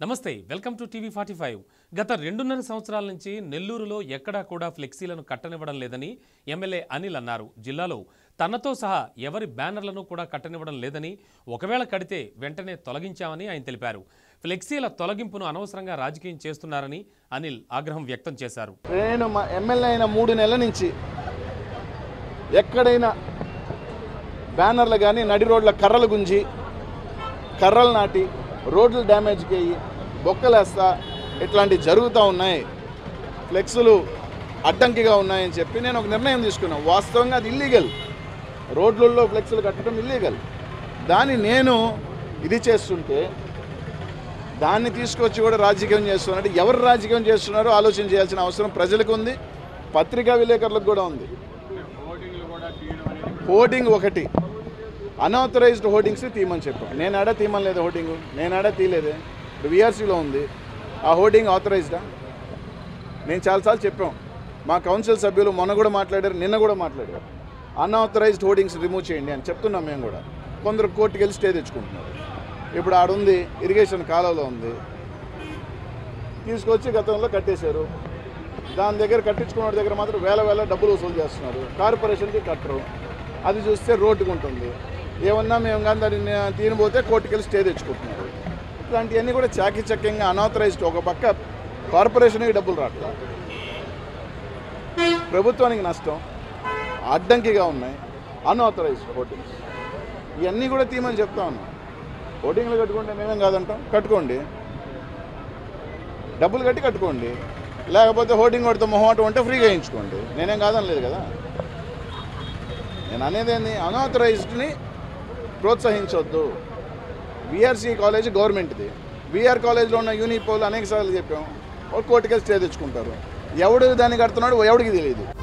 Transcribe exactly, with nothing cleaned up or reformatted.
నమస్తే welcome to TV forty five గత రెండున్నర సంవత్సరాల నుంచి నెల్లూరులో ఎక్కడా కూడా ఫ్లెక్సీలను కట్టనివ్వడం లేదని ఎమ్మెల్యే అనిల్ అన్నారు. జిల్లాలో తనతో సహా ఎవరి బ్యానర్లను కూడా కట్టనివ్వడం లేదని, ఒకవేళ కడితే వెంటనే తొలగించామని ఆయన తెలిపారు. ఫ్లెక్సీల తొలగింపును అనవసరంగా రాజకీయం చేస్తున్నారని అనిల్ ఆగ్రహం వ్యక్తం చేశారు. నేను మా ఎమ్మెల్యే అయిన మూడు నెలల నుంచి ఎక్కడైనా బ్యానర్లు కానీ నడి రోడ్ల కర్రలు గుంజి కర్రలు నాటి రోడ్లు డ్యామేజ్కి అయ్యి బొక్కలేస్తా ఇట్లాంటివి జరుగుతూ ఉన్నాయి, ఫ్లెక్సులు అడ్డంకిగా ఉన్నాయని చెప్పి నేను ఒక నిర్ణయం తీసుకున్నాను. వాస్తవంగా అది ఇల్లీగల్, రోడ్లలో ఫ్లెక్సులు కట్టడం ఇల్లీగల్. దాన్ని నేను ఇది చేస్తుంటే దాన్ని తీసుకొచ్చి కూడా రాజకీయం చేస్తున్నట్టు ఎవరు రాజకీయం చేస్తున్నారో ఆలోచన చేయాల్సిన అవసరం ప్రజలకు ఉంది, పత్రికా విలేకరులకు కూడా ఉంది. హోర్డింగ్ ఒకటి అన్ఆథరైజ్డ్ హోర్డింగ్స్ తీయమని చెప్పాను. నేను ఆడ తీయమని లేదు, హోర్డింగ్ నేను ఆడ తీయలేదే, ఇప్పుడు విఆర్సీలో ఉంది. ఆ హోర్డింగ్ ఆథరైజ్డా? నేను చాలాసార్లు చెప్పాం, మా కౌన్సిల్ సభ్యులు మొన్న కూడా మాట్లాడారు, నిన్న కూడా మాట్లాడారు. అన్ఆథరైజ్డ్ హోర్డింగ్స్ రిమూవ్ చేయండి అని చెప్తున్నాం. మేము కూడా కొందరు కోర్టుకి వెళ్ళి స్టే తెచ్చుకుంటున్నారు. ఇప్పుడు ఆడుంది ఇరిగేషన్ కాలంలో ఉంది, తీసుకొచ్చి గతంలో కట్టేశారు. దాని దగ్గర కట్టించుకున్న దగ్గర మాత్రం వేల వేల డబ్బులు వసూలు చేస్తున్నారు, కార్పొరేషన్కి కట్టరు. అది చూస్తే రోడ్డుకు ఉంటుంది. ఏమన్నా మేము కానీ దాన్ని తీనిపోతే కోర్టుకి వెళ్ళి స్టే తెచ్చుకుంటున్నారు. ఇట్లాంటివన్నీ కూడా చాకచక్యంగా అన్ఆథరైజ్డ్. ఒక పక్క కార్పొరేషన్కి డబ్బులు రావట్లా, ప్రభుత్వానికి నష్టం, అడ్డంకిగా ఉన్నాయి అన్ఆథరైజ్డ్ హోర్డింగ్స్. ఇవన్నీ కూడా తీయమని చెప్తా ఉన్నాం. హోర్డింగ్లు కట్టుకుంటే మేమేం కాదంటాం, కట్టుకోండి, డబ్బులు కట్టి కట్టుకోండి. లేకపోతే హోర్డింగ్ కొడితే మొహమాటం ఉంటే ఫ్రీగా వేయించుకోండి, నేనేం కాదని లేదు కదా. నేను అనేది ఏంది, అన్ఆథరైజ్డ్ని ప్రోత్సహించొద్దు. విఆర్సీ కాలేజ్ గవర్నమెంట్ది, విఆర్ కాలేజ్లో ఉన్న యూనిపోల్ అనేక సార్లు చెప్పాం, ఒక కోర్టుకెళ్ళి స్టే తెచ్చుకుంటారు. ఎవడు దాన్ని కడుతున్నాడు ఎవడికి తెలియదు.